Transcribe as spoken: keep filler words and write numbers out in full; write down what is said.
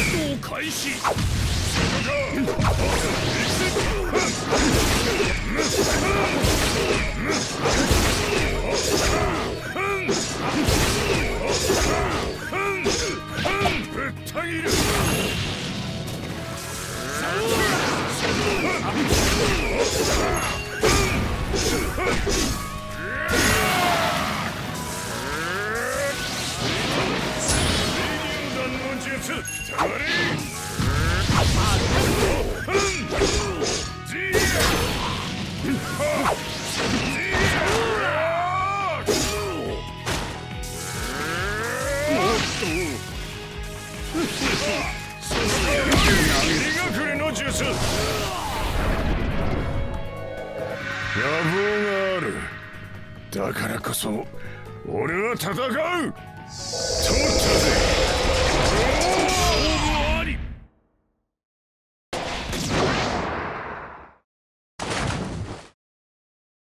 闘開始。ぶった切る。野望がある。だからこそ俺は戦う。通ったぜ。